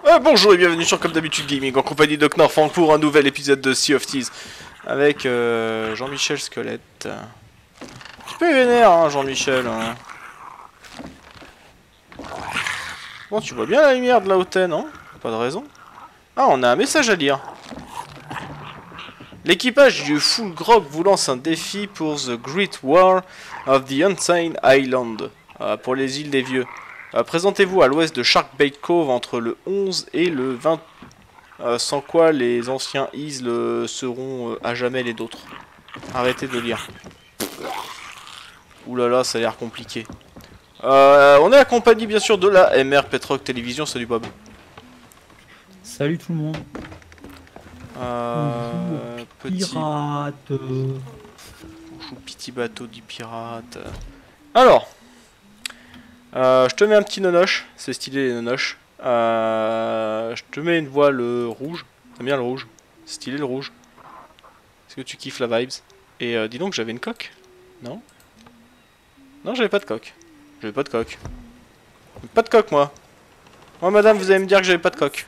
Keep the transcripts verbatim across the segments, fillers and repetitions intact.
Euh, bonjour et bienvenue sur Comme d'habitude Gaming en compagnie de Knorfang pour un nouvel épisode de Sea of Thieves avec euh, Jean-Michel Squelette. Tu peux vénère hein Jean-Michel hein. Bon tu vois bien la lumière de la hautaine non? Pas de raison. Ah on a un message à lire. L'équipage du Full Grog vous lance un défi pour The Great War of the Unseen Island, euh, pour les îles des vieux. Euh, Présentez-vous à l'ouest de Sharkbait Cove entre le onze et le vingt, euh, sans quoi les anciens Is le seront euh, à jamais les d'autres. Arrêtez de lire. Ouh là là, ça a l'air compliqué. Euh, on est accompagné bien sûr de la M R Petrock Télévision. Salut Bob. Salut tout le monde. Euh, petit... Pirate. On joue petit bateau du pirate. Alors. Euh, je te mets un petit nonoche, c'est stylé les nonoches. Euh, je te mets une voile rouge, t'aimes bien le rouge, c'est stylé le rouge. Est-ce que tu kiffes la vibes? Et euh, dis donc j'avais une coque? Non? Non j'avais pas de coque. J'avais pas de coque. Pas de coque moi. Moi madame vous allez me dire que j'avais pas de coque.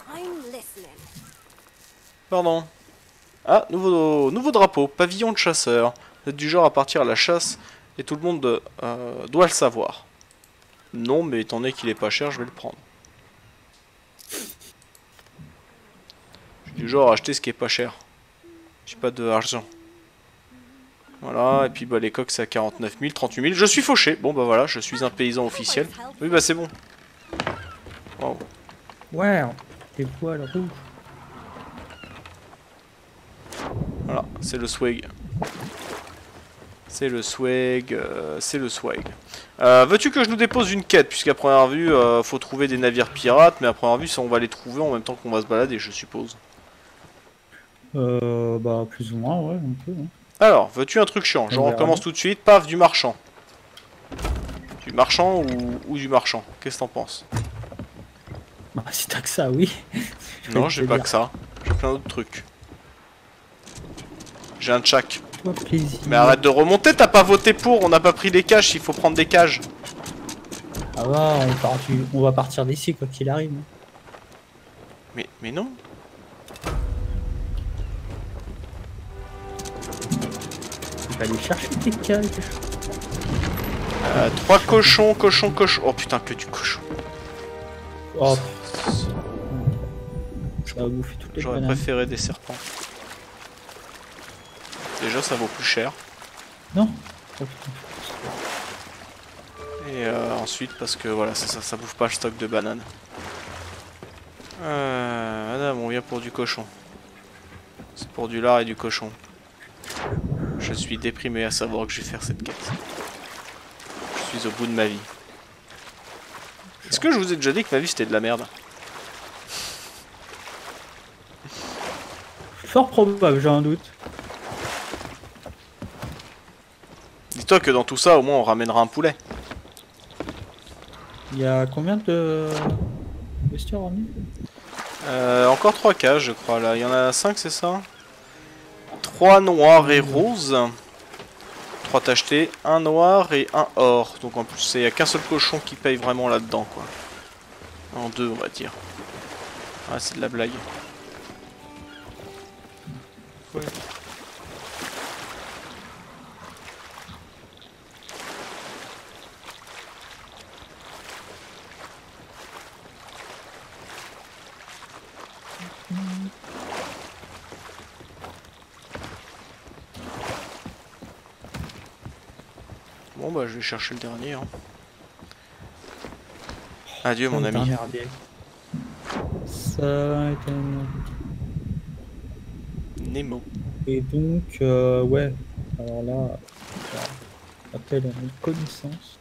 Pardon. Ah, nouveau, nouveau drapeau, pavillon de chasseur. Vous êtes du genre à partir à la chasse et tout le monde euh, doit le savoir. Non, mais étant donné qu'il est pas cher, je vais le prendre. Je suis du genre à acheter ce qui est pas cher. J'ai pas de argent. Voilà, et puis bah les coques c'est à quarante-neuf mille, trente-huit mille. Je suis fauché. Bon bah voilà, je suis un paysan officiel. Oui bah c'est bon. Wow. Ouais, des poils rouges. Voilà, c'est le swag. C'est le swag, euh, c'est le swag. Euh, Veux-tu que je nous dépose une quête? Puisqu'à première vue, euh, faut trouver des navires pirates, mais à première vue, ça, on va les trouver en même temps qu'on va se balader, je suppose. Euh, bah, plus ou moins, ouais, un peu. Hein. Alors, veux-tu un truc chiant? Je recommence tout de suite, paf, du marchand. Du marchand ou, ou du marchand? Qu'est-ce que t'en penses? Bah, si t'as que ça, oui. Non, j'ai pas que ça. J'ai plein d'autres trucs. J'ai un tchak. Mais arrête de remonter, t'as pas voté pour, on n'a pas pris les cages, il faut prendre des cages. Ah bah, on, part du... on va partir d'ici quoi qu'il arrive. Mais, mais non. Il va aller chercher tes cages. Euh, trois cochons, cochons, cochons. Oh putain, que du cochon. Oh. Ça va bouffer toutes les J'aurais préféré des serpents. Déjà ça vaut plus cher. Non. Oh, et euh, ensuite parce que voilà ça, ça, ça bouffe pas le stock de bananes. Euh, madame on vient pour du cochon. C'est pour du lard et du cochon. Je suis déprimé à savoir que je vais faire cette quête. Je suis au bout de ma vie. Est-ce que je vous ai déjà dit que ma vie c'était de la merde? Fort probable, j'ai un doute. Dis-toi que dans tout ça, au moins, on ramènera un poulet. Il y a combien de bestioles remis? euh, Encore trois cages, je crois, là. Il y en a cinq, c'est ça? trois noirs et roses. trois tachetés, un noir et un or. Donc en plus, il n'y a qu'un seul cochon qui paye vraiment là-dedans, quoi. En deux, on va dire. Ah, c'est de la blague. Ouais. Bon bah je vais chercher le dernier. Hein. Adieu mon ami. Ça est un... Nemo. Et donc, euh, ouais. Alors là, appel à une connaissance.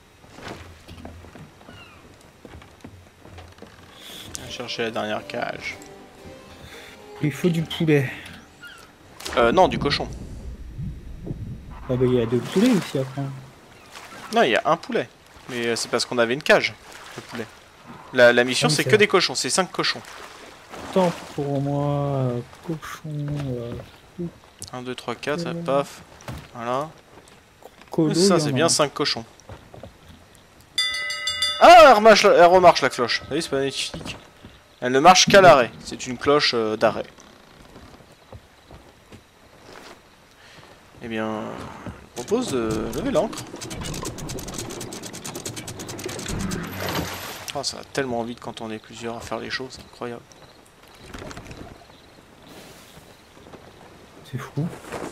On va chercher la dernière cage. Il faut du poulet. Euh, non, du cochon. Ah bah il y a deux poulets aussi après. Non, il y a un poulet. Mais c'est parce qu'on avait une cage, le poulet. La, la mission, ah, c'est que des cochons, c'est cinq cochons. Tant pour moi, euh, cochon... Euh, un, deux, trois, quatre, euh... paf. Voilà. Colo, ça, c'est bien cinq cochons. Ah, elle remarche, elle remarche la cloche. Vous voyez, c'est pas magnifique. Elle ne marche qu'à l'arrêt. C'est une cloche euh, d'arrêt. Eh bien, je propose de lever l'ancre. Oh, ça va tellement vite quand on est plusieurs à faire les choses, c'est incroyable. C'est fou.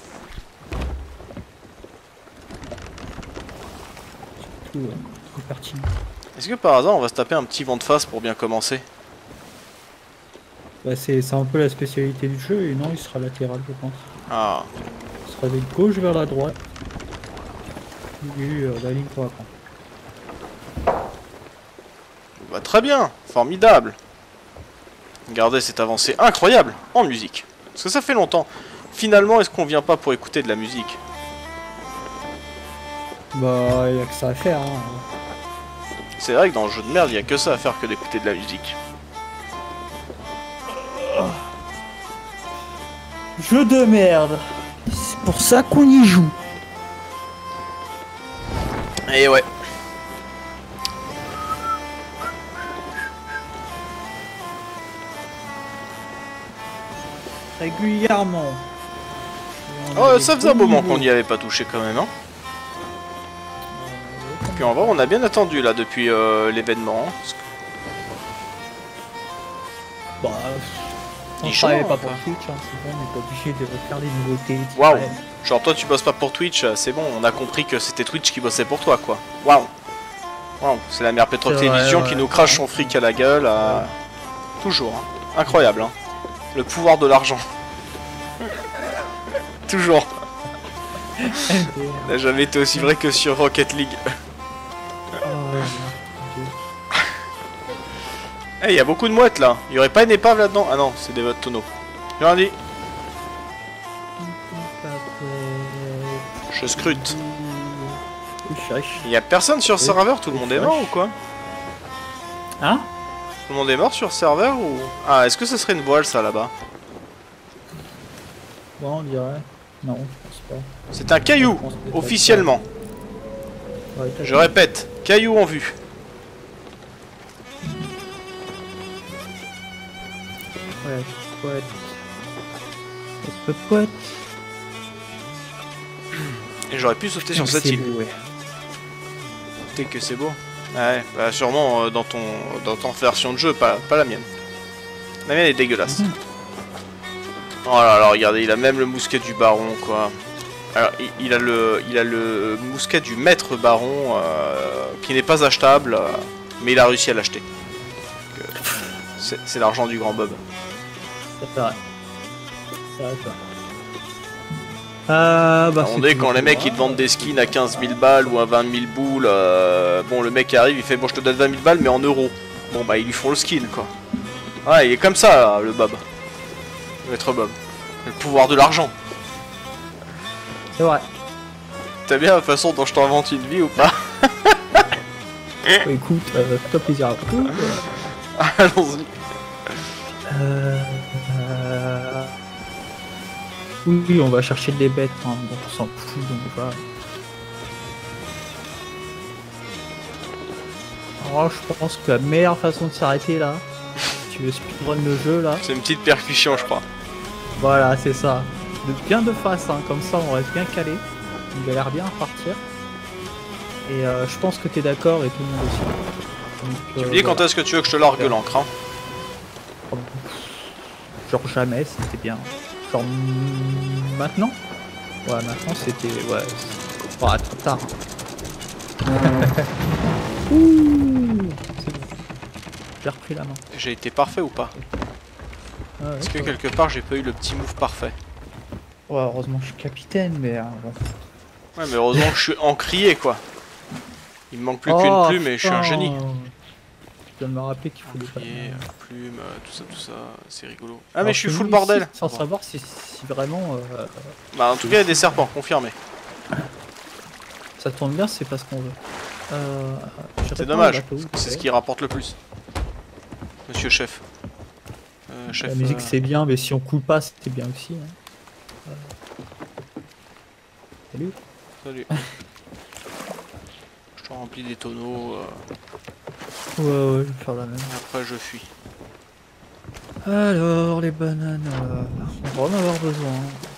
C'est tout, euh, tout pertinent. Est-ce que par hasard on va se taper un petit vent de face pour bien commencer? Bah, c'est un peu la spécialité du jeu, et non, il sera latéral, je pense. Ah, Il sera de gauche vers la droite. Vu euh, la ligne pour apprendre. bah, très bien, formidable. Regardez cette avancée incroyable en musique. Parce que ça fait longtemps. Finalement, est-ce qu'on vient pas pour écouter de la musique? Bah, il y a que ça à faire, hein. C'est vrai que dans le jeu de merde, il y a que ça à faire que d'écouter de la musique. Jeu de merde. C'est pour ça qu'on y joue. Et ouais. Régulièrement. Oh, ça faisait un moment qu'on n'y avait pas touché quand même, hein. Puis en vrai, on a bien attendu là depuis euh, l'événement. Hein, parce que... Bah, on Il travaille joue, pas hein, pour quoi. Twitch, hein, c'est bon, on n'est pas obligé de faire des nouveautés. Waouh. Ouais. Genre toi tu bosses pas pour Twitch, c'est bon, on a compris que c'était Twitch qui bossait pour toi quoi. Waouh. Waouh, c'est la mère Petro C'est vrai, Télévision ouais. qui nous crache son fric à la gueule. euh, Toujours, hein. Incroyable, hein. Le pouvoir de l'argent. Toujours. N'a jamais été aussi vrai que sur Rocket League. Ah ouais, Eh, il y a beaucoup de mouettes là. Il y aurait pas une épave là-dedans? Ah non, c'est des votes tonneaux. J'ai rien dit. Je scrute. Il y a personne sur le serveur, tout le monde est mort ou quoi? Hein? Tout le monde est mort sur le serveur ou... Ah, est-ce que ce serait une voile ça là-bas? Bon, on dirait. Non, je pense pas. C'est un caillou, Je pense peut-être officiellement. pas. Ouais, t'as Je répète, caillou en vue. Ouais, poète. Poète, poète. Et j'aurais pu sauter sur cette C'est île. beau, ouais. T'es que c'est beau. Ouais, bah sûrement euh, dans ton dans ton version de jeu, pas, pas la mienne. La mienne est dégueulasse. Mhm. Oh là là, regardez, il a même le mousquet du baron, quoi. Alors, il, il a le il a le mousquet du maître baron, euh, qui n'est pas achetable, euh, mais il a réussi à l'acheter. Donc, euh, C'est c'est l'argent du grand Bob. C'est vrai. C'est vrai, ça. Euh, bah, On c'est est quand tout. les mecs ils te vendent des skins à quinze mille balles ou à vingt mille boules, euh, bon le mec arrive il fait bon je te donne vingt mille balles mais en euros. Bon bah ils lui font le skin quoi. Ouais il est comme ça là, le Bob. Le maître Bob. Le pouvoir de l'argent. C'est vrai. T'as bien la façon dont je t'invente une vie ou pas? Bah, écoute, euh, fais-toi plaisir à vous. Allons-y. Euh, euh... Oui, oui, on va chercher des bêtes, hein. Bon, on s'en fout, donc on va... Alors, je pense que la meilleure façon de s'arrêter là, si tu veux speedrun le jeu là, C'est une petite percussion je crois. voilà, c'est ça. De bien de face, hein. Comme ça on reste bien calé. Il a l'air bien à partir. Et euh, je pense que t'es d'accord et tout le monde aussi. Donc, Tu euh, me dis quand voilà. est-ce que tu veux que je te largue l'encre hein? Genre jamais, c'était bien. Genre mm, maintenant? Ouais, maintenant c'était... Ouais, c'est ouais, trop tard. Ouh, c'est bon. J'ai repris la main. J'ai été parfait ou pas? Ah ouais, Est-ce que ça va. quelque part j'ai pas eu le petit move parfait? Ouais, heureusement je suis capitaine, mais euh, bon. Ouais mais heureusement que je suis encrié quoi. Il me manque plus qu'une Oh, plume et je suis un putain. génie. Je viens de me rappeler qu'il faut des Encrier, panneaux. euh, plume, euh, tout ça, tout ça, c'est rigolo. Ah Alors, mais je suis que full nous, bordel. ici, Sans savoir si, si vraiment euh, Bah en tout cas il y a des serpents, confirmé. ça tourne bien, c'est pas ce qu'on veut. Euh, je C'est réponds dommage, au bateau, parce que c'est ce ok. qui rapporte le plus. Monsieur chef. Euh, chef La musique euh, c'est bien, mais si on coule pas, c'était bien aussi. Hein. Euh. Salut. Salut. Je te remplis des tonneaux, euh, Ouais, ouais, je vais faire la même. et après je fuis. Alors, les bananes, euh, on va en avoir besoin.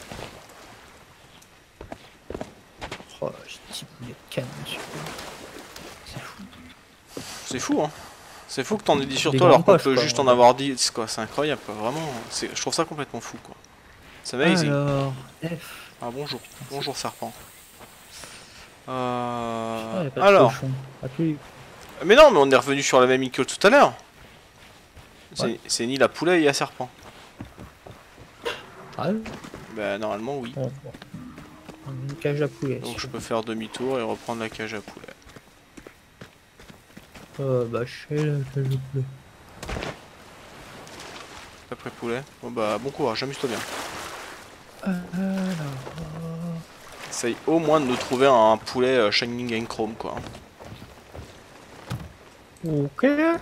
Oh, j'ai dix boulets de canne, monsieur. C'est fou. C'est fou, hein. C'est fou que t'en aies dit sur Des toi alors grandes qu'on peut poches, quoi, juste on en va avoir dit. C'est quoi, c'est incroyable, quoi. Vraiment, je trouve ça complètement fou, quoi. C'est amazing. Alors, F. Ah, bonjour. Bonjour, serpent. Ah, Euh... y a pas de Alors. cochon. Ah, plus... Mais non, mais on est revenu sur la même île que tout à l'heure. C'est Ouais. c'est une île à poulet et à serpent. Ah, ouais. Bah, normalement, oui. Bon, bon. Une cage à poulet. Donc, si je on peux faire demi-tour et reprendre la cage à poulet. Euh, bah, je sais la cage à poulet. Après poulet. Bon, bah, bon courage, amuse-toi bien. Alors... Essaye au moins de nous trouver un poulet euh, Shining and Chrome, quoi. Ok. Un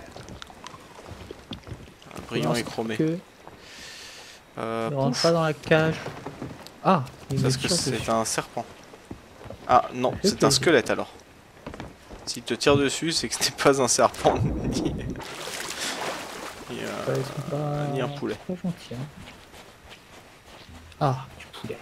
brillant et chromé. Que... Euh, Ne rentre pouf. pas dans la cage. Ah, il Parce est que sûr c'est dessus. un serpent. Ah non, Ok, c'est ok, un ok. squelette alors. S'il te tire dessus, c'est que c'était pas un serpent ni, ni, euh, Ouais, ils sont pas... ni un poulet. Pas gentil, hein. Ah, du poulet.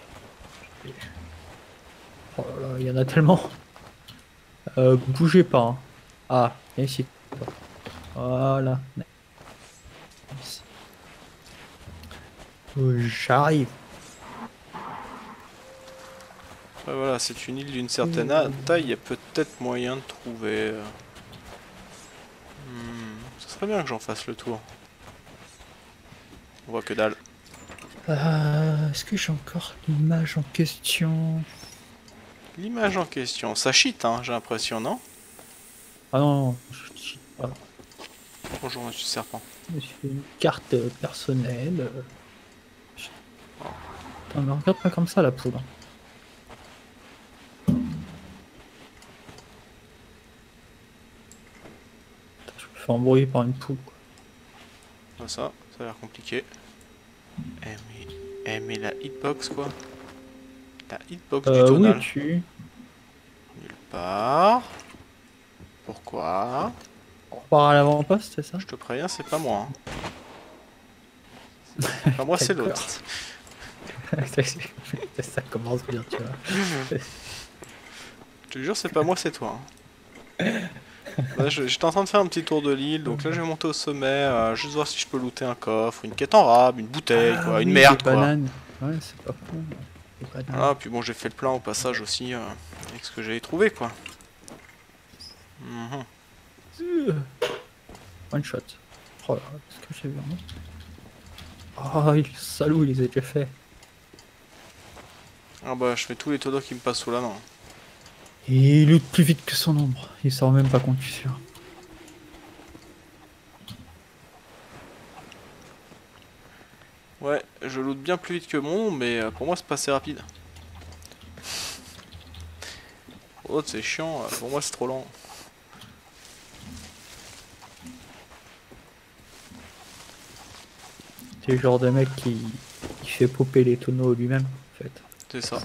Oh là là, il y en a tellement. Euh, bougez pas. Hein. Ah, viens ici. Voilà. Ici. Oh, j'arrive. Ouais, voilà, c'est une île d'une certaine a- taille, il y a peut-être moyen de trouver. euh, Hmm, ça serait bien que j'en fasse le tour. On voit que dalle. Euh, Est-ce que j'ai encore l'image en question? L'image en question, ça cheat, hein, j'ai l'impression, non? Ah non, non, je je- voilà. Bonjour, monsieur serpent. Je fais une carte euh, personnelle. euh. Putain, mais regarde pas comme ça la poule. Putain, je me fais embrouiller par une poule. Quoi. Ah, ça, ça a l'air compliqué. Eh mais, eh mais la hitbox quoi. La hitbox du Euh, où tonal. es-tu? Nulle part. Pourquoi? On repart à l'avant-poste, c'est ça? Je te préviens, c'est pas moi. Hein. C'est pas moi, c'est D'accord. l'autre. Ça commence bien, tu vois. Je te jure, c'est pas moi, c'est toi. Hein. Là, je- J'étais en train de faire un petit tour de l'île, donc là je vais monter au sommet, euh, juste voir si je peux looter un coffre, une quête en rab, une bouteille, Ah quoi, oui, une merde des quoi. bananes. Ouais, c'est pas fou. Des bananes. Voilà, puis bon, j'ai fait le plein au passage aussi euh, avec ce que j'avais trouvé quoi. Mhm. Euh, One shot. Oh là, qu'est-ce que j'ai vu en Oh, il salaud, il les a déjà fait. Ah bah, je fais tous les tonneaux qui me passent sous la main. Et il loot plus vite que son ombre. Il s'en rend même pas compte, je suis sûr. Ouais, je loot bien plus vite que mon, mais euh, pour moi c'est pas assez rapide. Pour l'autre c'est chiant, euh, pour moi c'est trop lent. C'est le genre de mec qui, qui fait popper les tonneaux lui-même, en fait. C'est ça.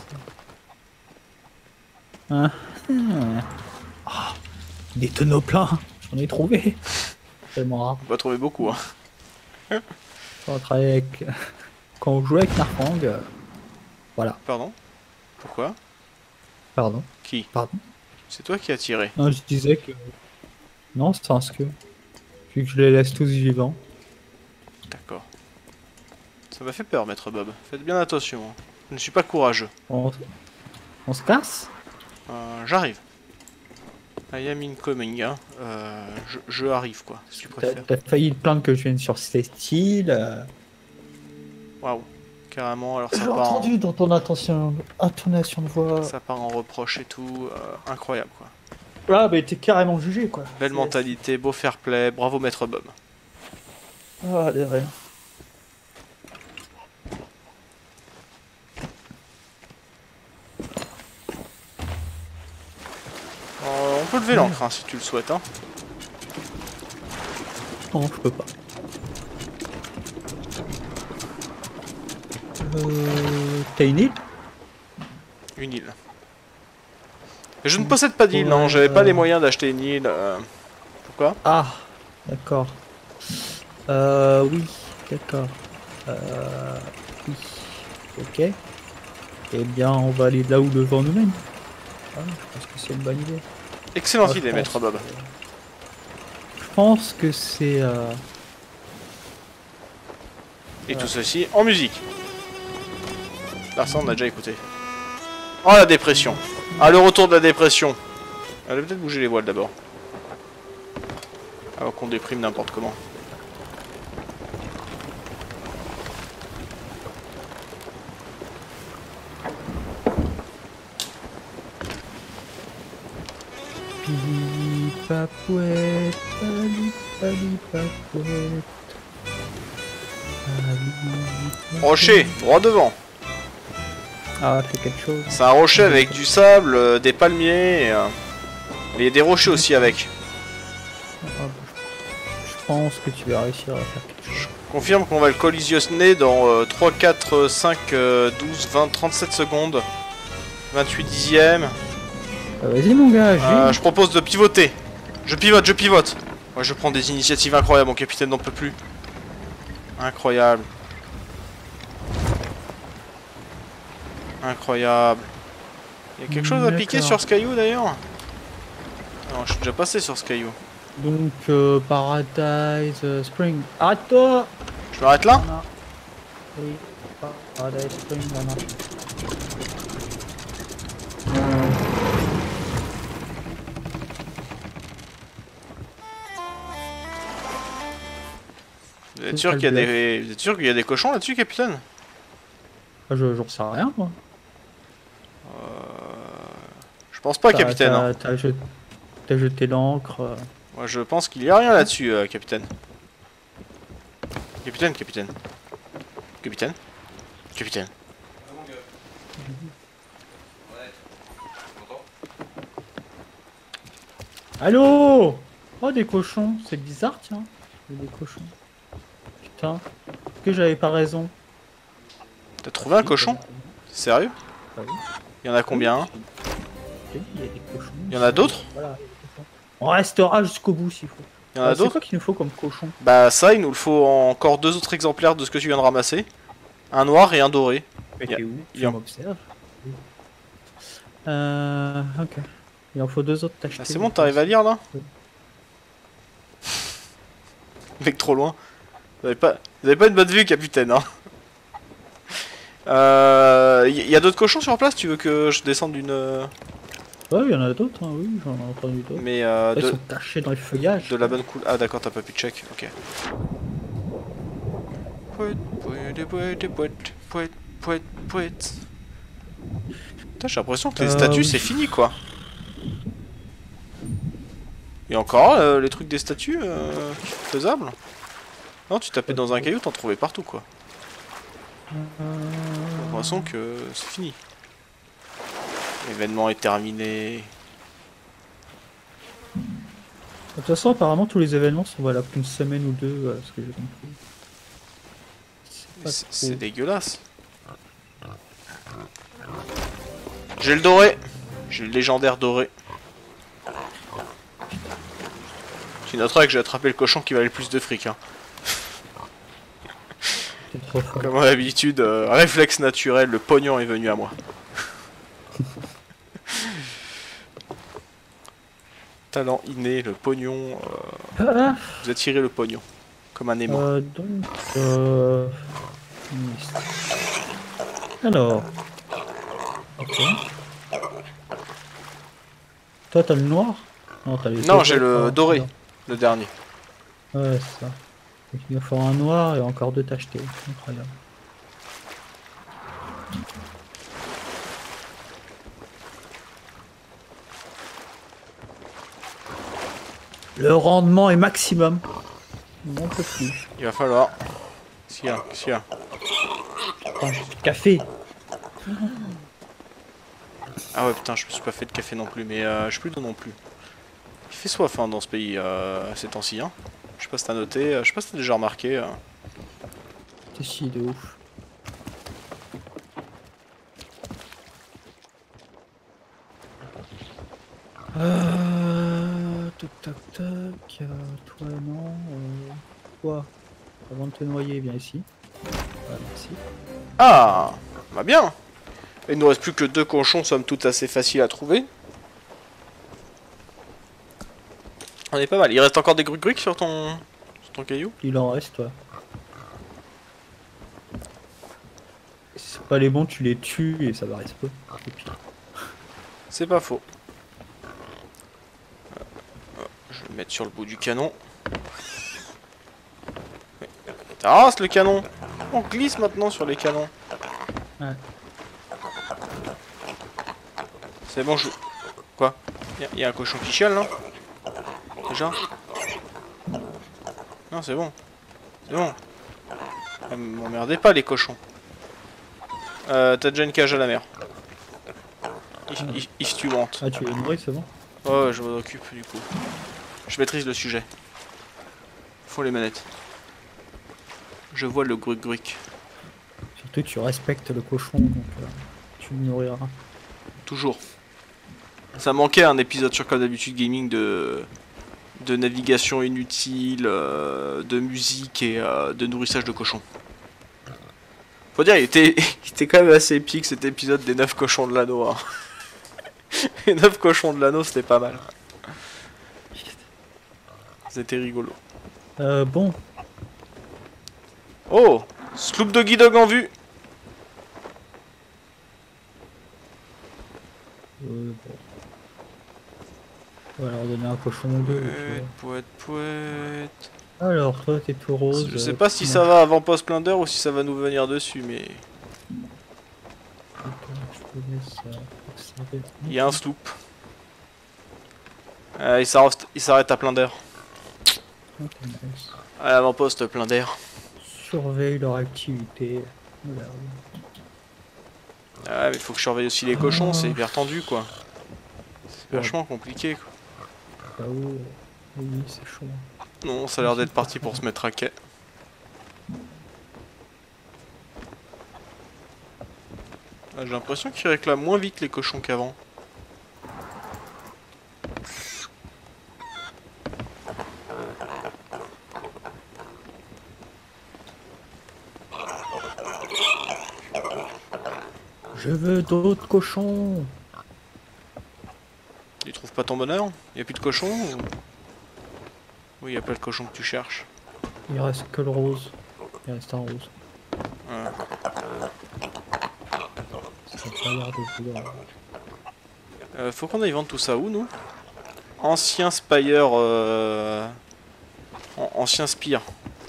Hein Hmm. Ah, des tonneaux pleins, j'en ai trouvé. Tellement rare. On va trouver beaucoup hein. Quand on travaille avec... Quand on joue avec Narfang, euh, voilà. Pardon? Pourquoi? Pardon. Qui? Pardon. C'est toi qui as tiré. Non, je disais que... Non, c'est parce que... Vu que je les laisse tous vivants. D'accord. Ça m'a fait peur, maître Bob. Faites bien attention. Hein. Je ne suis pas courageux. On, on se casse? Euh, J'arrive. I am incoming. Hein. Euh, je, je arrive quoi, si tu T'as préfères. t'as failli te plaindre que je vienne sur cette île. euh, Waouh. Carrément, alors ça J'ai part, en, entendu dans ton attention, intonation de voix. ça part en reproche et tout. euh, incroyable quoi. Ah, bah t'es carrément jugé quoi. Belle C'est- mentalité, beau fair play. Bravo, maître Bob. Ah, de rien. Euh, on peut lever l'encre hein, si tu le souhaites. Hein. Non, je peux pas. Euh, T'as une île? Une île. Et je ne possède pas d'île, non. Ouais, J'avais pas euh. les moyens d'acheter une île. euh, Pourquoi? Ah, d'accord. Euh, oui. D'accord. Euh... Oui. Ok. Eh bien, on va aller là où le vent nous mène. Ah, je pense que c'est une bonne idée. Excellente Ah, idée, je maître pense Bob. que- Je pense que c'est... Euh... Et tout ceci en musique. Ah, ça, on a déjà écouté. Oh, la dépression. Ah, le retour de la dépression. Elle va peut-être bouger les voiles d'abord. Avant qu'on déprime n'importe comment. Papouette, pali, pali, papouette. Pali, Rocher, droit devant. Ah, fait quelque chose. C'est un rocher avec du sable, euh, des palmiers. Et, euh, et il y a des rochers aussi avec. Ah, bah, je je pense que tu vas réussir à faire quelque chose. Confirme qu'on va le collisionner dans euh, trois, quatre, cinq, euh, douze, vingt, trente-sept secondes. vingt-huit dixièmes. Ah, vas-y mon gars, Euh, j'ai... je propose de pivoter. Je pivote, je pivote. Ouais, je prends des initiatives incroyables, mon capitaine n'en peut plus. Incroyable. Incroyable. Il y a quelque chose à piquer sur ce caillou d'ailleurs? Non, je suis déjà passé sur ce caillou. Donc, euh, Paradise euh, Spring. Arrête-toi! Je m'arrête là? Voilà. Oui, Paradise Spring, voilà. Vous êtes sûr qu'il y a des, vous êtes sûr qu'il y a des cochons là-dessus, capitaine? Ah, je j'en sais rien, moi. Euh... Je pense pas, T'as- capitaine. T'as Hein. t'as jeté, t'as jeté l'encre. euh. Moi, je pense qu'il y a rien là-dessus, euh, capitaine. Capitaine, capitaine. Capitaine. Capitaine. Allô? Oh, des cochons. C'est bizarre, tiens. Il y a des cochons. Putain. Est-ce que j'avais pas raison? T'as trouvé un cochon? Sérieux? Ah oui. Il y en a combien? Hein? Il y a des cochons. Il y en a d'autres? Voilà, il y a des cochons. On restera jusqu'au bout s'il faut. Il y en a Ah, c'est d'autres? quoi qu'il nous faut comme cochon? Bah ça, il nous le faut encore deux autres exemplaires de ce que tu viens de ramasser. Un noir et un doré. Mais Il y a- t'es où? il y Tu a- m'observes? Euh... Ok. Il en faut deux autres t'acheter. Ah, c'est bon, t'arrives à lire là? Oui. Mec, trop loin. Vous avez pas, vous avez pas une bonne vue, capitaine. Hein. Euh, y, y a d'autres cochons sur place? Tu veux que je descende d'une... euh, Ouais, il y en a d'autres, hein, oui, j'en ai entendu d'autres. Mais euh, Ils de, sont cachés dans les feuillages. de la bonne couleur. Ah d'accord, t'as pas pu check. Ok. Pouet, pouet, pouet, pouet, pouet, pouet, pouet. Putain, j'ai l'impression que les Euh, statues oui. c'est fini quoi. Et encore euh, les trucs des statues euh, faisables. Non, tu tapais dans un caillou, t'en trouvais partout quoi. Euh, J'ai l'impression que c'est fini. L'événement est terminé. De toute façon, apparemment, tous les événements sont valables qu'une semaine ou deux, euh, ce que j'ai compris. C'est pas C'est trop- c'est dégueulasse. J'ai le doré. J'ai le légendaire doré. Tu noteras que j'ai attrapé le cochon qui valait le plus de fric. Hein. c'est trop fort. Comme à l'habitude, euh, réflexe naturel, le pognon est venu à moi. Talent inné, le pognon. Euh, Ah, vous attirez le pognon. Comme un aimant. euh, donc, euh... liste. Alors. Ok. Toi, t'as le noir? Non, t'as les Non, deux j'ai autres, le hein. doré, le dernier. Ouais, c'est ça. Donc, il va falloir un noir et encore deux t'acheter. Incroyable. Le rendement est maximum. On peut plus. Il va falloir. Qu'est-ce qu'il y a? Qu'est-ce qu'il y a? Attends, j'ai du café. Ah ouais, putain, je me suis pas fait de café non plus, mais euh, je suis plus d'eau non plus. Il fait soif hein, dans ce pays euh, ces temps-ci. Hein. Je sais pas si t'as noté, euh, je sais pas si t'as déjà remarqué. Euh. C'est si de ouf. Euh... Toc toc toc. euh, toi non. Euh... Quoi? Avant de te noyer, viens ici. Voilà, merci. Ah, bah bien. Il nous reste plus que deux cochons, somme toute assez facile à trouver. On est pas mal. Il reste encore des gruc-gruc sur ton... sur ton caillou? Il en reste, toi. Si c'est pas les bons, tu les tues et ça va rester peu. Et puis... C'est pas faux. Je vais le mettre sur le bout du canon. T'arrases le canon. On glisse maintenant sur les canons. Ouais. C'est bon, je... Quoi? Il y, y a un cochon qui chiale, non? Déjà? Non, c'est bon. C'est bon. Euh, M'emmerdez pas, les cochons. Euh, t'as déjà une cage à la mer. If, if, if tu want. Ah, tu es nourri, c'est bon? Ouais, je m'en occupe, du coup. Je maîtrise le sujet. Faut les manettes. Je vois le gruc-gruc. Surtout que tu respectes le cochon, donc euh, tu le nourriras. Toujours. Ça manquait un épisode sur Comme d'habitude Gaming de de navigation inutile, euh, de musique et euh, de nourrissage de cochons. Faut dire, il était, il était quand même assez épique cet épisode des neuf cochons de l'anneau. Hein. Les neuf cochons de l'anneau, c'était pas mal. C'était rigolo. Euh, bon. Oh, sloop Doggy Dog en vue. Euh, bon. On va leur donner un cochon ou deux. Pouette, pouette, pouette. Alors, toi, t'es tout rose. Je sais euh, pas si moi, ça va avant post plein d'heures ou si ça va nous venir dessus, mais je te laisse, euh, observer. il y a un sloop. Euh, il s'arrête il s'arrête à plein d'air. Ok, nice. À l'avant-poste plein d'air. Surveille leur activité. Voilà. Ah, mais faut que je surveille aussi les cochons, c'est hyper tendu quoi. C'est vachement compliqué quoi. Là où, euh, oui, c'est chaud. Non, ça a l'air d'être parti pour se mettre à quai. Ah, j'ai l'impression qu'ils réclament moins vite les cochons qu'avant. Je veux d'autres cochons. Tu trouves pas ton bonheur? Y'a plus de cochons ou... Oui, y'a pas le cochon que tu cherches. Il reste que le rose. Il reste un rose. Ouais. Ça a pas l'air de vouloir. Euh, faut qu'on aille vendre tout ça où, nous? Ancien Spire... Euh... an- Ancien Spire.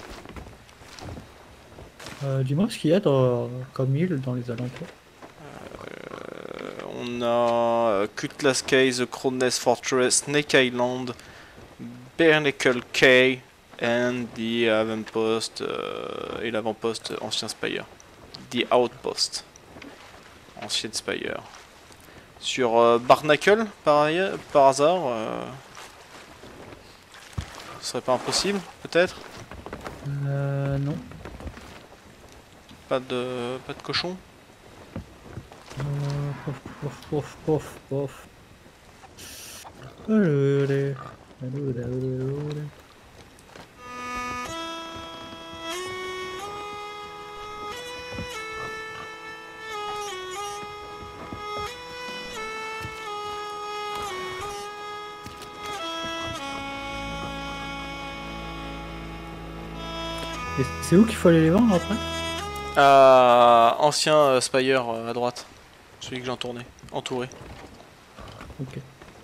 Euh, Dis-moi ce qu'il y a dans, comme île dans les alentours. Euh, on a euh, Cutlass Cay, The Crown Nest Fortress, Snake Island, Barnacle Cay, and the Avampost, euh, et l'avant-poste Ancien Spire. The Outpost. Ancienne Spire. Sur euh, Barnacle, par, ailleurs, par hasard, euh, ce serait pas impossible, peut-être? Euh, non. Pas de, pas de cochon? Euh, pof, pof, pof, pof, pof. Allez, allez, allez, allez. Et c'est où qu'il faut aller les vendre après? Euh, ancien euh, Spire euh, à droite. Celui que j'ai entourné. Entouré. Ok.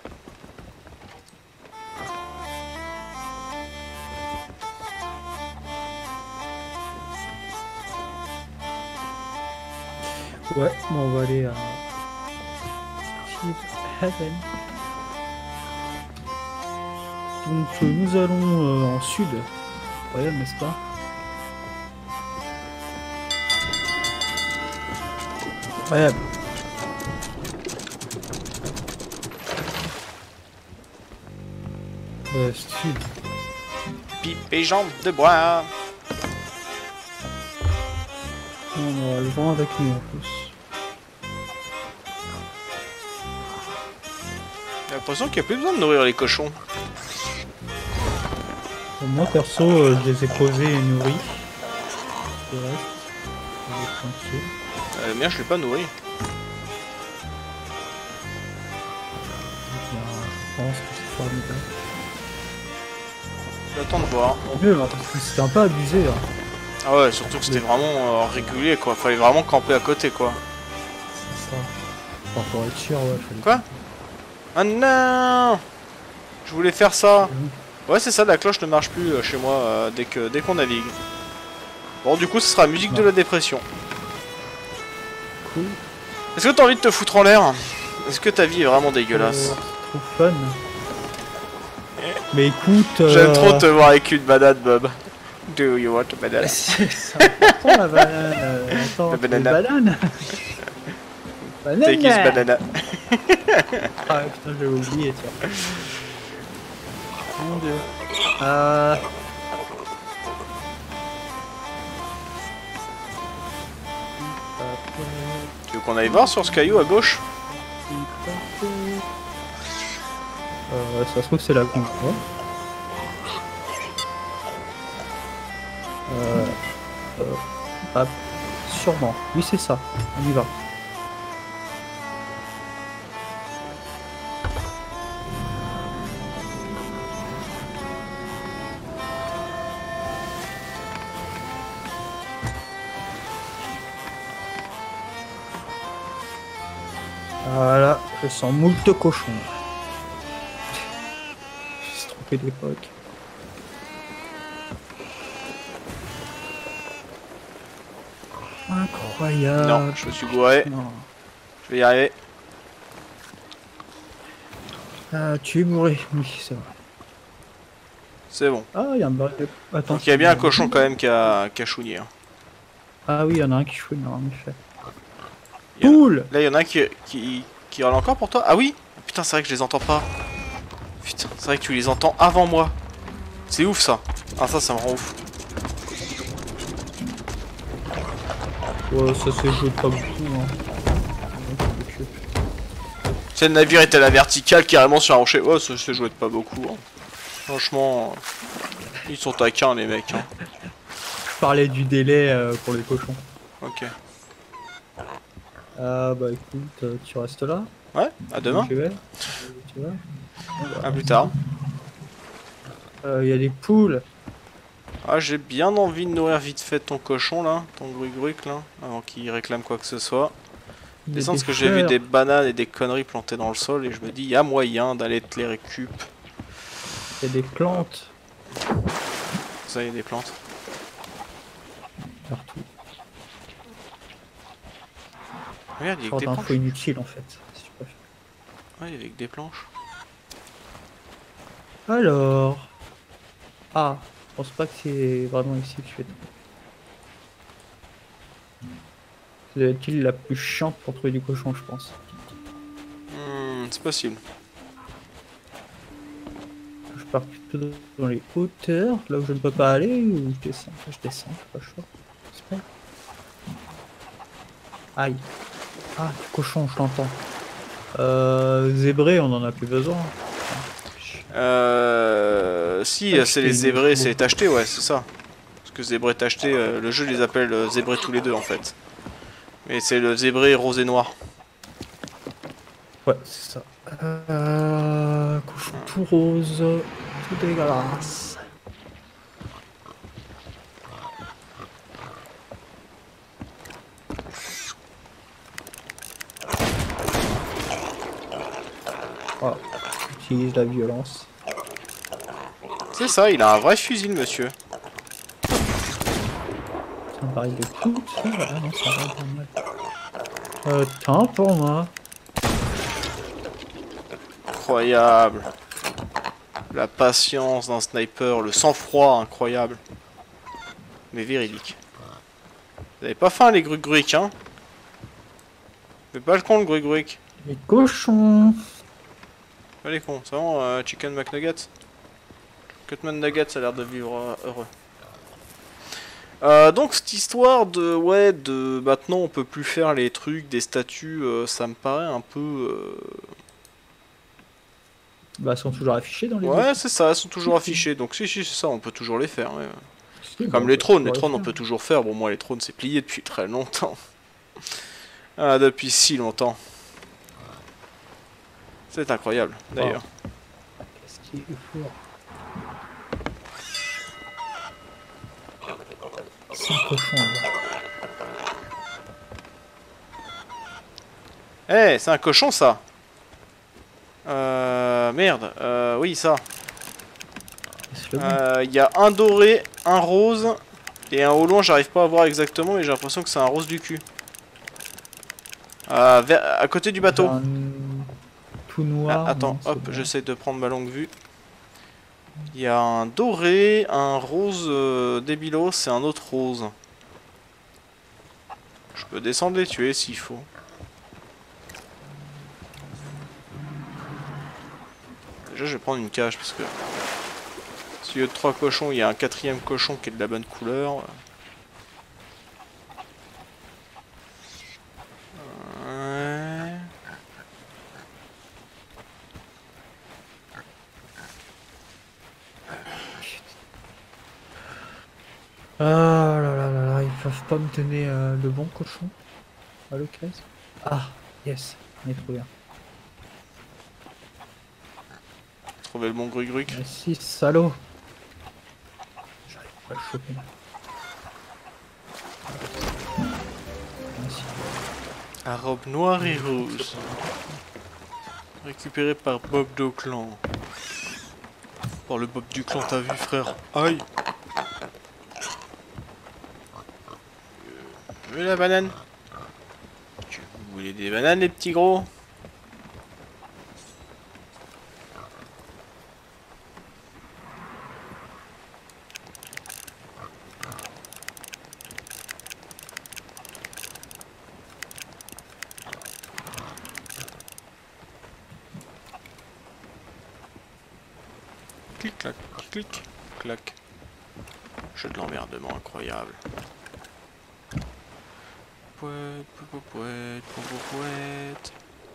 Ouais, bon, on va aller à Steve Haven. Donc euh, nous allons euh, en sud. Incroyable, n'est-ce pas? Incroyable. Euh, sud. Pipe et jambes de bois. On aura le vent avec nous en plus. J'ai l'impression qu'il n'y a plus besoin de nourrir les cochons. Bon, moi perso, euh, je les ai posés et nourris. qui reste. Il est tranquille. Euh, le mien, je l'ai pas nourri. Bien, je pense que c'est formidable. J'attends de voir. Tant mieux, hein, parce que c'était un peu abusé. Hein. Ah ouais, surtout que c'était vraiment euh, régulier quoi. Fallait vraiment camper à côté quoi. C'est ça. Enfin, pour être sûr, ouais. Fallait... Quoi? Ah non! Je voulais faire ça. Ouais, c'est ça, la cloche ne marche plus euh, chez moi euh, dès que dès qu'on navigue. Bon, du coup, ce sera musique de la dépression. Cool. Est-ce que t'as envie de te foutre en l'air? Est-ce que ta vie est vraiment dégueulasse? Euh, trop fun. Mais écoute... Euh... J'aime trop te voir avec une banane, Bob. Do you want a banana? C'est important la banane. Euh, attends, La banana. banane. Banane. Take his banana. Ah putain, j'avais oublié, tiens. Mon dieu. Euh... Tu veux qu'on aille voir sur ce caillou à gauche? Euh, ça se trouve c'est la con. Euh, euh, ah, sûrement. Oui c'est ça. On y va. Voilà, je sens moult cochon. Je suis trompé d'époque. Incroyable. Non, je me suis gouré. Non. Je vais y arriver. Ah, tu es bourré, oui, c'est vrai. C'est bon. Ah, il y a un baril de... Attends. Donc il y a bien un cochon quand même qui a, qui a chouigné. Hein. Ah oui, il y en a un qui chouine, en effet. Il y en- Poule. Là, il y en a un qui, qui, qui râle encore pour toi. Ah oui? Putain, c'est vrai que je les entends pas. Putain, c'est vrai que tu les entends avant moi. C'est ouf ça. Ah ça, ça me rend ouf. Ouais, ça se joue pas beaucoup, hein. Tu sais, le navire est à la verticale, carrément sur un rocher. Ouais, ça se jouait pas beaucoup. Hein. Franchement, ils sont taquins les mecs. Hein. Je parlais du délai euh, pour les cochons. Ok. Ah bah écoute, euh, tu restes là. Ouais, à demain. Tu vas. Tu vas. À plus tard. Il euh, y a des poules. Ah, j'ai bien envie de nourrir vite fait ton cochon là, ton gruc là, avant qu'il réclame quoi que ce soit. Il y a Descends des parce que j'ai vu fleurs. des bananes et des conneries plantées dans le sol et je me dis, il y a moyen d'aller te les récup. Il y a des plantes Ça, il y a des plantes. partout. Regarde, il y a que Sorte des d'infos planches. inutiles en fait. Si tu préfères. Ouais, il y avait que des planches. Alors. Ah, je pense pas que c'est vraiment ici que je vais. Ça doit être l'île la plus chiante pour trouver du cochon, je pense. Hmm, c'est possible. Je pars plutôt dans les hauteurs, là où je ne peux pas aller, ou je descends. Je descends, je suis pas chaud. J'espère. Aïe. Ah, du cochon, je l'entends. Euh, zébré, on en a plus besoin. Euh... Si, Acheter c'est les une zébrés, chevaux. c'est acheté, ouais, c'est ça. Parce que zébré acheté, euh, le jeu les appelle euh, zébrés tous les deux en fait. Mais c'est le zébré rose et noir. Ouais, c'est ça. Euh, cochon tout rose, tout dégueulasse. Oh, utilise la violence. C'est ça, il a un vrai fusil le monsieur. C'est un baril de tout. Ah non, ça va pas mal. Euh, temps pour moi. Incroyable. La patience d'un sniper, le sang-froid incroyable. Mais véridique. Vous avez pas faim les gruc-gruic, hein? Fais pas le con le gruc-gruic. Les cochons. Pas les cons, c'est vraiment euh, Chicken McNuggets. Cutman Nuggets a l'air de vivre euh, heureux. Euh, donc cette histoire de ouais de maintenant on peut plus faire les trucs des statues, euh, ça me paraît un peu euh... Bah, elles sont toujours affichés dans les. ouais c'est ça, elles sont toujours affichées donc si si c'est ça on peut toujours les faire. Ouais. Oui, Comme bon, les bah, trônes, je les pourrais trônes on faire. peut toujours faire. Bon, moi les trônes c'est plié depuis très longtemps. Ah, depuis si longtemps. C'est incroyable, d'ailleurs. Qu'est-ce qui est fort? C'est un cochon, là. Eh, c'est un cochon ça. Euh... Merde, euh... oui ça. Laisse-le bon. Euh... Il y a un doré, un rose, et un au loin j'arrive pas à voir exactement, mais j'ai l'impression que c'est un rose du cul. Euh, vers... À côté du bateau. Un... Tout Ah, noir. attends, non, c'est hop, bon. j'essaie de prendre ma longue vue. Il y a un doré, un rose euh, débilos et un autre rose. Je peux descendre les tuer s'il faut. Déjà, je vais prendre une cage parce que si au lieu de trois cochons, il y a un quatrième cochon qui est de la bonne couleur. Ouais. Ah là là là là, ils peuvent pas me donner euh, le bon cochon à l'occasion. Ah, yes, on est trouvé un. Trouver le bon gruc-gruc. Merci, salaud. J'arrive pas à le choper. Merci. À robe noire et rose. Récupéré par Bob de clan. Par le Bob du clan, t'as vu frère? Aïe. Tu veux la banane? Tu voulais des bananes les petits gros? Clic clac, clic clac. Jeu de l'emmerdement incroyable. Pouette, pouette, pouette, pouette, pouette.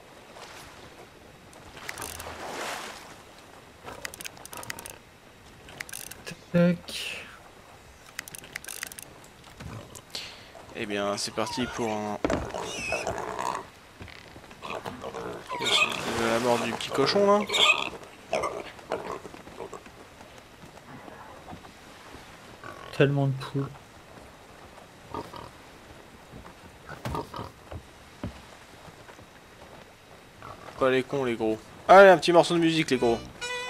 Tac. Eh bien, c'est parti pour un... De la mort du petit cochon là. Tellement de poules. Pas les cons les gros. Allez, un petit morceau de musique les gros.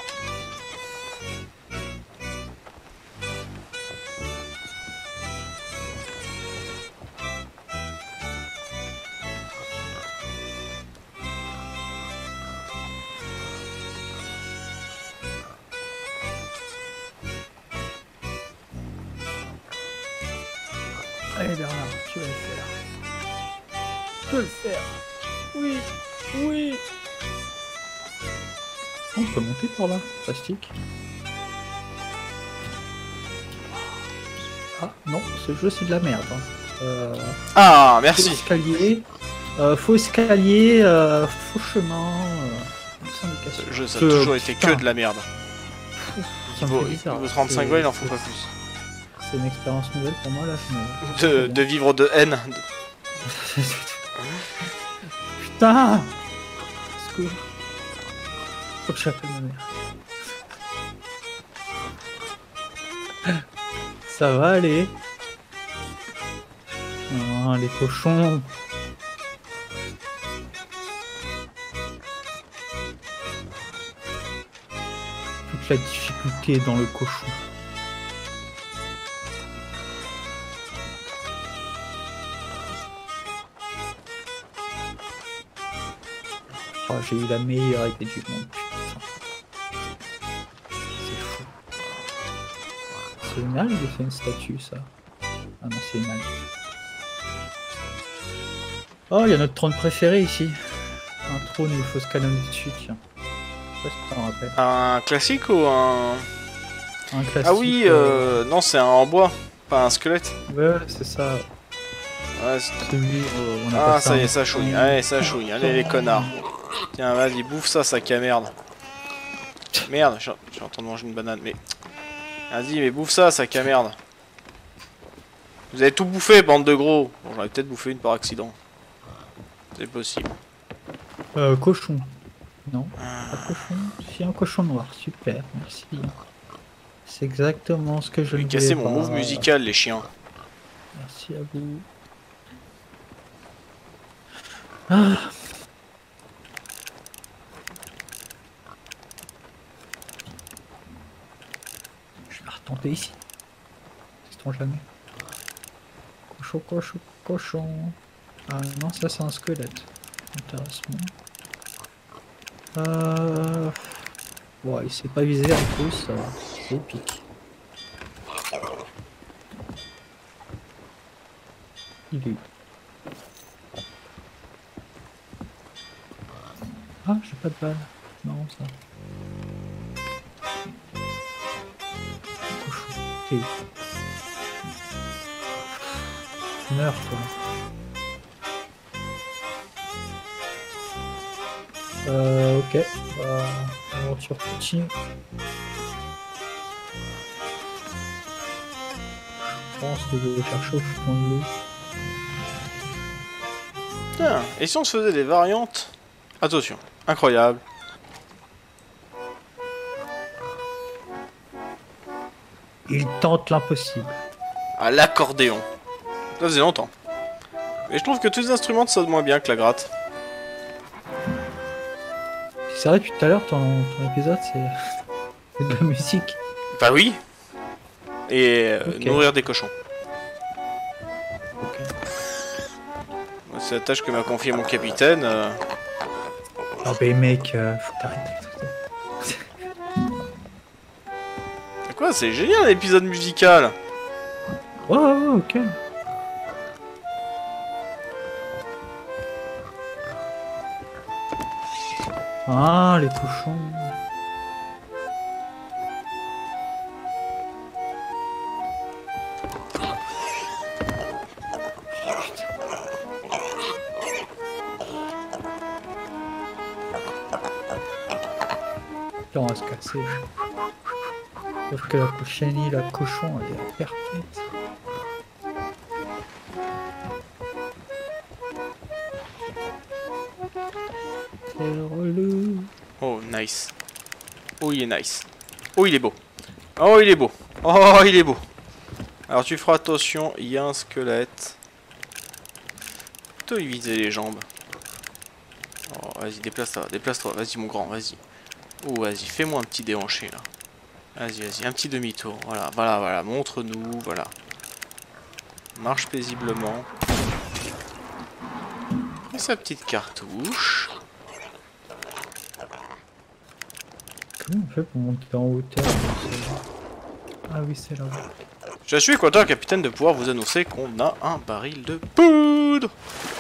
Allez Bernard, tu vas le faire. Tu peux le faire. Oui, oui. On peut monter par là, plastique. Ah non, ce jeu c'est de la merde. Hein. Euh, Ah, faux merci. escalier, euh, faux escalier, euh, faux chemin. Euh, sans indication. Ce jeu, ça a Euh, toujours été putain. que de la merde. Pfff, ça Il me vaut, fait il bizarre. vaut trente-cinq C'est- balles, il en faut c'est- pas plus. C'est une expérience nouvelle pour moi là. mais- De, de vivre de haine. Putain! Secours. Faut que j'appelle ma mère. Ça va aller. Oh, les cochons. Toute la difficulté est dans le cochon. Oh, j'ai eu la meilleure idée du monde, putain. C'est fou. C'est une algue ou c'est une statue, ça? Ah non, c'est une algue. Oh, il y a notre trône préféré ici. Un trône, il faut se canonner dessus, tiens. Je sais pas si tu t'en rappelles. Un classique ou un... Un classique. Ah oui, euh, non, c'est un en bois, pas un squelette. Ouais, c'est ça. Ouais, c'est- Celui, euh, on a ah, passé ça un y est, ça trône. chouille. Allez, ça chouille. Allez, les connards. Tiens, vas-y, bouffe ça, sac à merde. Merde, je je suis en train de manger une banane, mais... Vas-y, mais bouffe ça, sac à merde. Vous avez tout bouffé, bande de gros. Bon, j'en ai peut-être bouffé une par accident. C'est possible. Euh, cochon. Non, pas cochon. Si, un cochon noir. Super, merci. C'est exactement ce que je Je vais voulais casser mon pas. move musical, les chiens. Merci à vous. Ah. Je vais retenter ici. Sait-on jamais. Cochon, cochon, cochon. Ah non, ça c'est un squelette. Intéressant. Euh... Ouais, il s'est pas visé en plus, ça va. C'est épique. Il est où? Ah, j'ai pas de balle. Non, ça. Cochon. T'es où? Meurs, toi. Euh, ok. Bah, aventure continue. Je pense que je vais chercher au fond de l'eau. Putain, et si on se faisait des variantes? Attention, incroyable. Il tente l'impossible. À l'accordéon. Ça faisait longtemps. Et je trouve que tous les instruments sonnent moins bien que la gratte. C'est vrai, depuis tout à l'heure, ton, ton épisode, c'est c'est de la musique. Bah oui. Et euh, Ok. nourrir des cochons. Ok. C'est la tâche que m'a confiée mon capitaine. euh. Oh, bah, mec, euh, faut que t'arrêtes. C'est quoi? C'est génial l'épisode musical. Ouais, ouais, ouais, ok. Ah, les cochons. Là, on va se casser. Sauf que la cochenille, la cochon, elle est parfaite. C'est relou. Oh, nice. Oh, il est nice. Oh, il est beau. Oh, il est beau. Oh, il est beau. Alors, tu feras attention, il y a un squelette. Plutôt lui viser les jambes. Oh, vas-y, déplace-toi, déplace-toi. Vas-y, mon grand, vas-y. Oh, vas-y, fais-moi un petit déhanché, là. Vas-y, vas-y, un petit demi-tour. Voilà, voilà, voilà. Montre-nous, voilà. Marche paisiblement. Et sa petite cartouche. Comment on fait pour monter en hauteur? Ah oui, c'est là. Je suis content, capitaine, de pouvoir vous annoncer qu'on a un baril de poudre.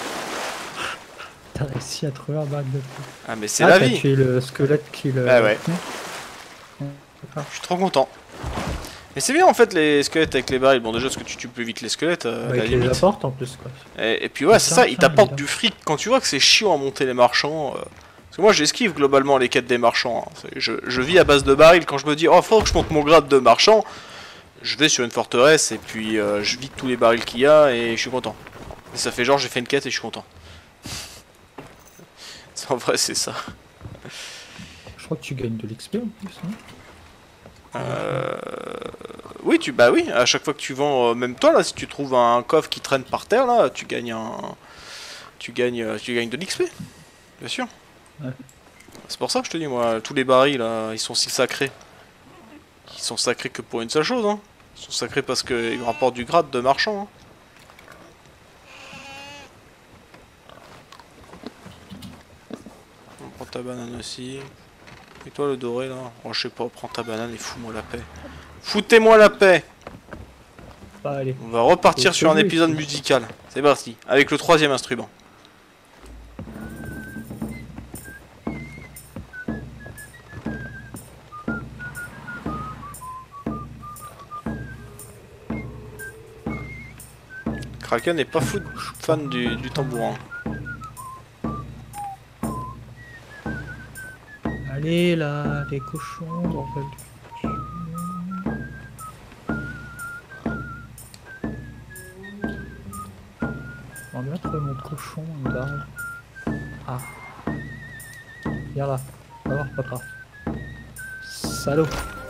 T'as réussi à trouver un baril de poudre. Ah, mais c'est Ah, la t'as vie. tué le squelette qui le... Ah ouais. Ah. Je suis trop content. Mais c'est bien en fait les squelettes avec les barils. Bon, déjà parce que tu tues plus vite les squelettes. Euh, à Avec la les limite. apportes en plus, quoi. Et, et puis ouais, c'est Tiens, ça, ils tiens, t'apportent il est du fric. Quand tu vois que c'est chiant à monter les marchands. Euh... Parce que moi j'esquive globalement les quêtes des marchands. Hein. Je, je vis à base de barils. Quand je me dis, oh, faut que je monte mon grade de marchand, je vais sur une forteresse et puis euh, je vide tous les barils qu'il y a et je suis content. Et ça fait genre, j'ai fait une quête et je suis content. En vrai, c'est ça. Je crois que tu gagnes de l'X P en plus, non? Euh... Oui, tu bah oui, à chaque fois que tu vends, euh, même toi là, si tu trouves un coffre qui traîne par terre là, tu gagnes un, tu gagnes, euh, tu gagnes de l'X P, bien sûr. Ouais. C'est pour ça que je te dis moi, tous les barils là, ils sont si sacrés. Ils sont sacrés que pour une seule chose, hein. Ils sont sacrés parce qu'ils rapportent du grade de marchand. Hein. On prend ta banane aussi. Et toi le doré là, oh je sais pas, prends ta banane et fous-moi la paix. Foutez-moi la paix. Bah, allez. On va repartir C'est sur un celui épisode ici. musical. C'est parti, avec le troisième instrument. Kraken n'est pas fou fan du, du tambourin. Allez là, les cochons, bordel. J'aimerais bien trouver mon cochon là. Ah. Viens là. Va voir papa. Salaud.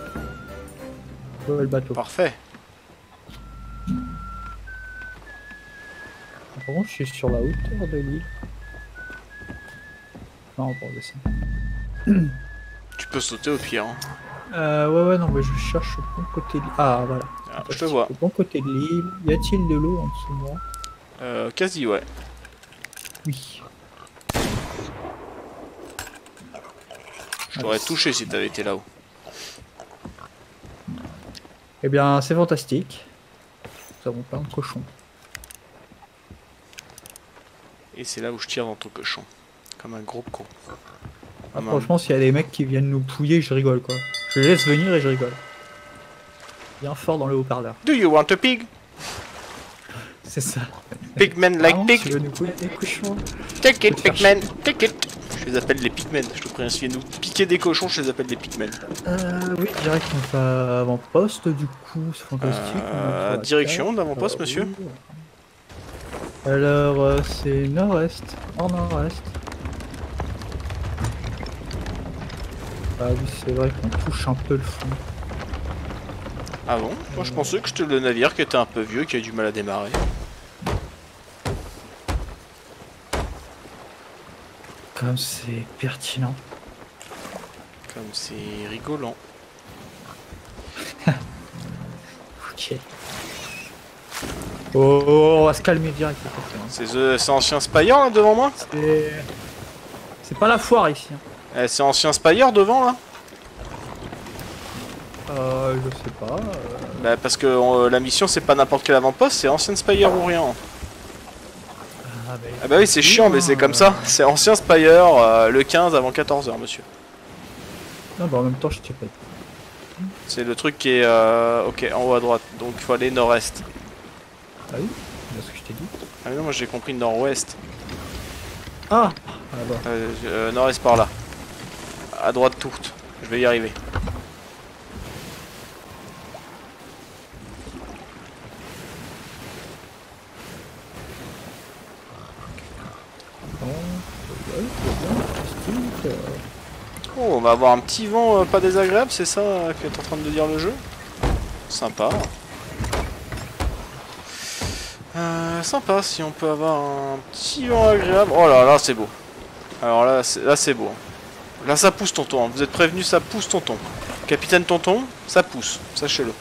Où est le bateau? Parfait. Par contre, je suis sur la hauteur de l'île. Non, on va descendre. Tu peux sauter au pire. Hein. Euh, ouais, ouais, non, mais je cherche au bon côté de l'île. Ah, voilà. Ah, je te vois. Au bon côté de l'île. Y a-t-il de l'eau en dessous de moi? Euh, quasi, ouais. Oui. Je t'aurais touché si t'avais été là-haut. Eh bien, c'est fantastique. Nous avons plein de cochons. Et c'est là où je tire dans ton cochon. Comme un gros con. Ah, franchement, s'il y a des mecs qui viennent nous pouiller, je rigole quoi. Je les laisse venir et je rigole. Bien fort dans le haut-parleur. Do you want a pig? C'est ça. Pigmen like Ah, pig. tu veux nous pouiller des cochons? Take it, pigmen, take it. Je les appelle les pigmen. Je te préviens, nous piquer des cochons, je les appelle les pigmen. Euh, oui, direct, on va avant-poste, du coup, c'est fantastique. Euh, direction d'avant-poste, euh, monsieur. oui. Alors, euh, c'est nord-est, hors nord-est. Ah oui, c'est vrai qu'on touche un peu le fond. Ah bon? Moi je pensais que c'était le navire qui était un peu vieux, qui a du mal à démarrer. Comme c'est pertinent. Comme c'est rigolant. Ok. Oh, on va se calmer direct. C'est The- c'est ancien Spire là devant moi? C'est... C'est pas la foire ici. Hein. Eh, c'est ancien Spire devant là? Euh, je sais pas. Euh... Bah parce que euh, la mission c'est pas n'importe quel avant-poste, c'est ancien Spire ou rien. Ah, bah, Ah bah oui c'est chiant mais c'est comme ça. C'est ancien Spire, euh, le quinze avant quatorze heures monsieur. Non bah en même temps je t'ai pas dit. C'est le truc qui est euh, ok en haut à droite, donc il faut aller nord-est. Ah oui, c'est ce que je t'ai dit. Ah mais non moi j'ai compris nord-ouest. Ah, ah bah. Euh, euh, nord-est par là. À droite tourte. Je vais y arriver. Oh, on va avoir un petit vent euh, pas désagréable, c'est ça euh, que t'es en train de dire le jeu? Sympa. Euh, sympa si on peut avoir un petit vent agréable. Oh là là, c'est beau. Alors là, c'est là c'est beau. Là ça pousse tonton, hein. Vous êtes prévenus, ça pousse tonton. Capitaine tonton, ça pousse, sachez-le.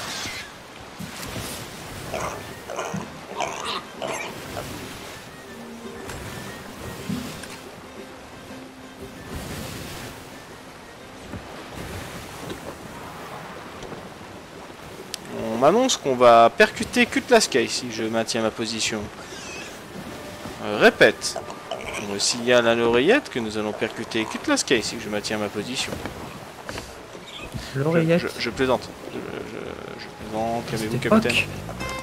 On m'annonce qu'on va percuter Kutlaskai si je maintiens ma position. Euh, répète. On me signale à l'oreillette que nous allons percuter Kutlaskai si je maintiens ma position. L'oreillette. Je, je, je plaisante. Je, je, je plaisante. Calmez-vous, C'était capitaine. Puck.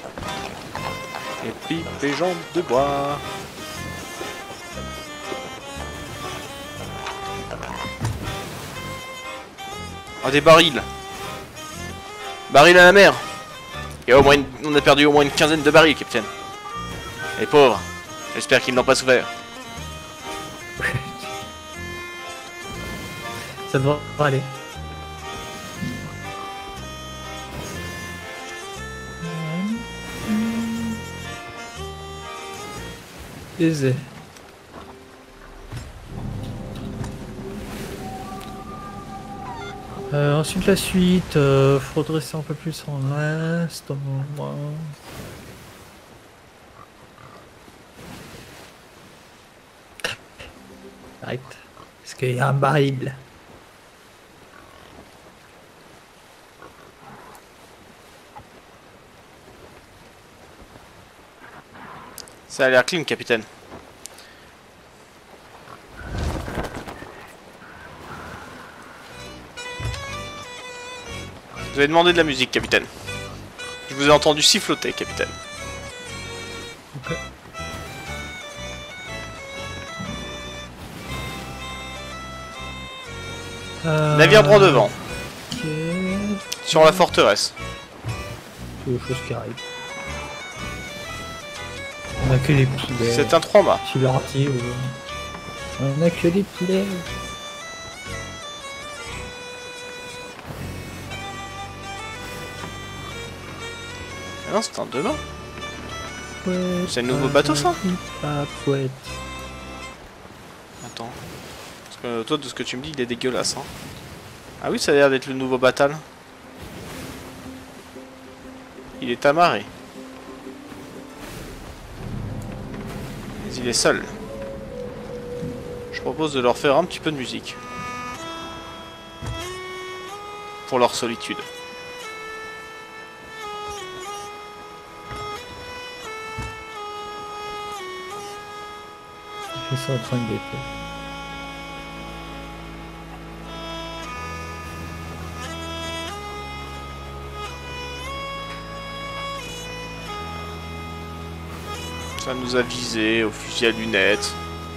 Et pipe et jambes de bois. Ah, des barils. Barils à la mer. Et au moins une... on a perdu au moins une quinzaine de barils, capitaine. Les pauvres. J'espère qu'ils n'ont pas souffert. Ça devrait aller. Aisé. Euh, ensuite la suite, euh, faut redresser un peu plus en l'est, au moins. Right. Est-ce qu'il y a un baril? Ça a l'air clean, capitaine. Vous avez demandé de la musique, capitaine. Je vous ai entendu siffloter, capitaine. Ok. Euh... Navire droit devant. Ok. Sur la forteresse. C'est des choses qui arrivent. On a que des poulets. C'est un trois mâts. Tu leur dis, ouais. On a que des poulets. Ah non, c'est un deux mâts. Ouais, C'est le nouveau bateau, ça? Ouais. Attends. Parce que toi, de ce que tu me dis, il est dégueulasse. Hein. Ah oui, ça a l'air d'être le nouveau Batal. Il est amarré. Mais il est seul. Je propose de leur faire un petit peu de musique. Pour leur solitude. Je suis en train de guetter. Ça nous a visé au fusil à lunettes.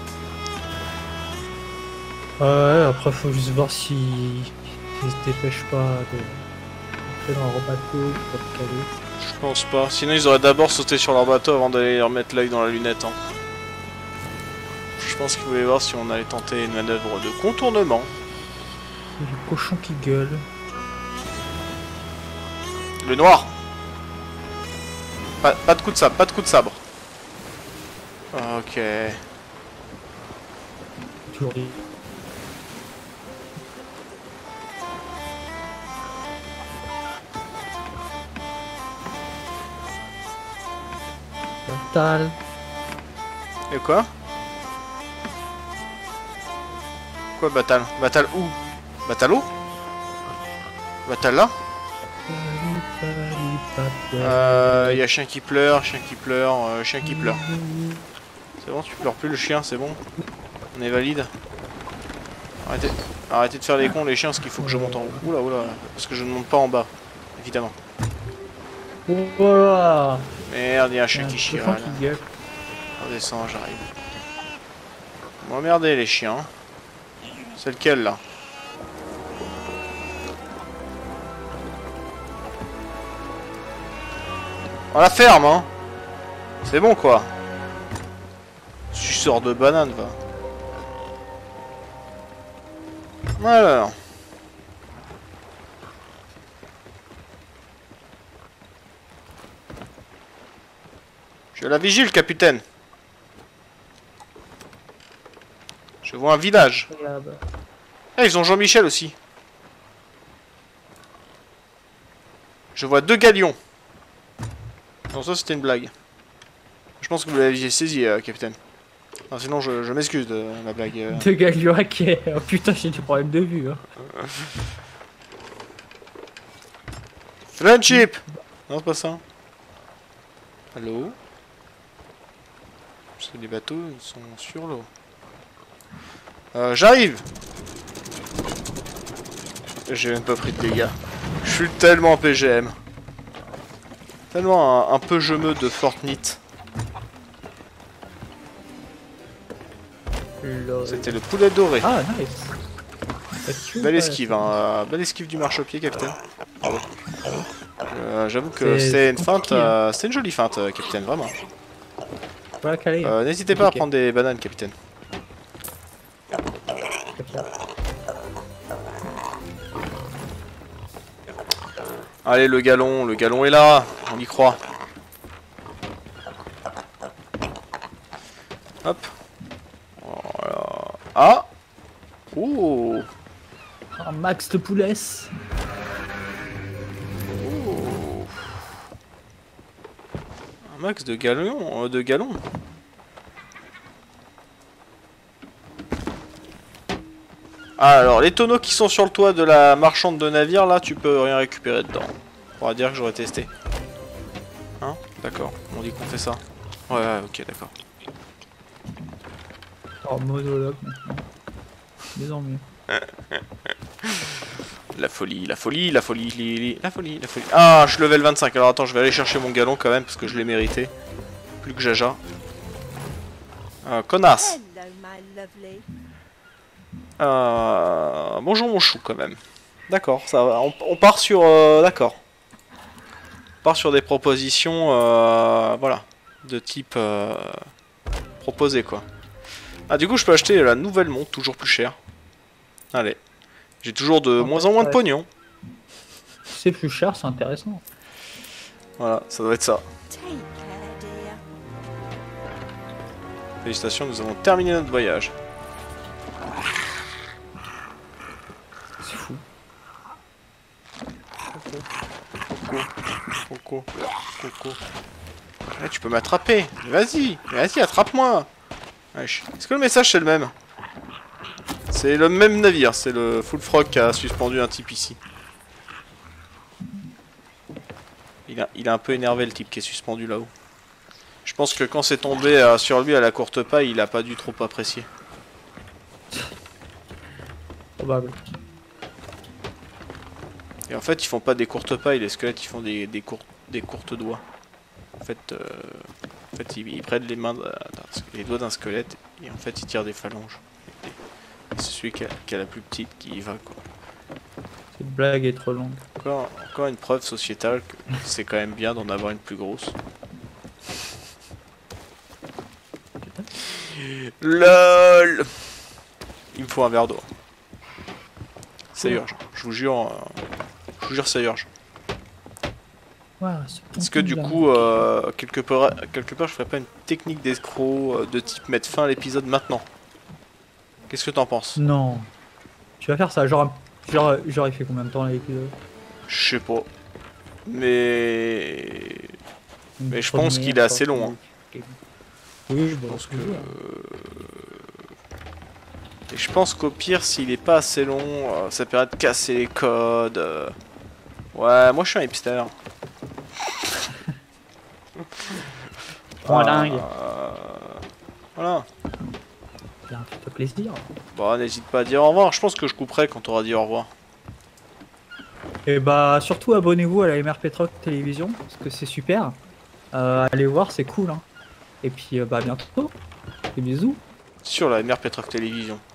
Ouais, après faut juste voir si ils se dépêchent pas de rentrer dans leur bateau pour te caler. Je pense pas. Sinon ils auraient d'abord sauté sur leur bateau avant d'aller leur mettre l'œil dans la lunette. Hein. Je pense qu'ils voulaient voir si on allait tenter une manœuvre de contournement. Il y a le cochon qui gueule. Le noir. Pas, pas de coup de sabre, pas de coup de sabre. Ok. Toujours dit. Batal. Et quoi? Quoi Batal? Batal où? Batalo? Batal là? Euh, y a chien qui pleure, chien qui pleure, euh, chien qui pleure. C'est bon, tu pleures plus le chien, c'est bon. On est valide. Arrêtez, arrêtez de faire les cons les chiens, parce qu'il faut que je monte en haut. Oula oula, parce que je ne monte pas en bas, évidemment. Voilà. Merde, y a un chien qui chie. Redescends, j'arrive. M'emmerdez les chiens. C'est lequel là? On la ferme, hein. C'est bon quoi. Suceur de banane, va. Alors. Je suis à la vigile, capitaine. Je vois un village. Ah, ils ont Jean-Michel aussi. Je vois deux galions. Non, ça c'était une blague. Je pense que vous l'aviez saisi, euh, capitaine. Non, sinon je, je m'excuse de la blague. Euh... Deux galions hackés. Oh putain, j'ai des problèmes de vue. Hein. Friendship. Non, c'est pas ça. Allô? Parce que les bateaux ils sont sur l'eau. Euh, J'arrive. J'ai même pas pris de dégâts. Je suis tellement P G M. Tellement un, un peu gemeux de Fortnite. C'était le poulet doré. Ah, nice. Belle esquive, hein. Belle esquive du marchepied, capitaine. Euh, J'avoue que c'était une feinte, euh, c'était une jolie feinte, euh, capitaine, vraiment. Voilà, calé. Euh, N'hésitez pas à prendre des bananes, capitaine. Allez, le galon, le galon est là, on y croit. Hop. Voilà. Ah. Oh. Un max de poulesse. Oh. Un max de galons, euh, de galons. Ah, alors, les tonneaux qui sont sur le toit de la marchande de navire, là, tu peux rien récupérer dedans. On va dire que j'aurais testé. Hein? D'accord, on dit qu'on fait ça. Ouais, ouais, ok, d'accord. Oh, monologue maintenant. Désormais. La folie, la folie, la folie, li, li, la folie, la folie. Ah, je level vingt-cinq. Alors attends, je vais aller chercher mon galon quand même parce que je l'ai mérité. Plus que Jaja. Euh, connasse. Euh, bonjour mon chou quand même. D'accord, ça va. On, on part sur, euh, d'accord. On part sur des propositions, euh, voilà. de type euh, proposé quoi. Ah du coup je peux acheter la nouvelle montre toujours plus chère. Allez. J'ai toujours de En moins fait, en moins de ouais. pognon. C'est plus cher, c'est intéressant. Voilà, ça doit être ça. Take care, dear. Félicitations, nous avons terminé notre voyage. C'est fou. Coco, Coco, Coco. Eh, tu peux m'attraper. Vas-y, vas-y, attrape-moi. Wesh. Est-ce que le message c'est le même? C'est le même navire, c'est le Full Frog qui a suspendu un type ici. Il a, il a un peu énervé le type qui est suspendu là-haut. Je pense que quand c'est tombé euh, sur lui à la courte paille, il a pas dû trop apprécier. Probable. Et en fait, ils font pas des courtes pailles, les squelettes, ils font des, des, courtes, des courtes doigts. En fait, euh, en fait ils, ils prennent les, mains de- les doigts d'un squelette et en fait, ils tirent des phalanges. Et, et c'est celui qui a, qui a la plus petite qui y va, quoi. Cette blague est trop longue. Encore, encore une preuve sociétale que c'est quand même bien d'en avoir une plus grosse. LOL. Il me faut un verre d'eau. C'est urgent. Je vous jure, euh, je vous jure, c'est urgent. Ouais, Est-ce que du coup, euh, quelque part, quelque part, je ferais pas une technique d'escroc euh, de type mettre fin à l'épisode maintenant? Qu'est-ce que t'en penses? Non. Tu vas faire ça, genre, genre, genre il fait combien de temps l'épisode? Je sais pas. Mais... Une Mais je première, pense qu'il est assez quoi. long. Hein. Oui, Je bon, pense que... toujours. Et je pense qu'au pire, s'il est pas assez long, euh, ça permet de casser les codes. euh. Ouais, moi je suis un hipster. Point dingue. Euh, Voilà. Bien, fais-toi plaisir. Bon, n'hésite pas à dire au revoir. Je pense que je couperai quand t'auras dit au revoir. Et bah, surtout abonnez-vous à la M R P Truck Télévision, parce que c'est super. Euh, allez voir, c'est cool. Hein. Et puis, euh, bah, à bientôt. Des bisous. Sur la M R P Truck Télévision.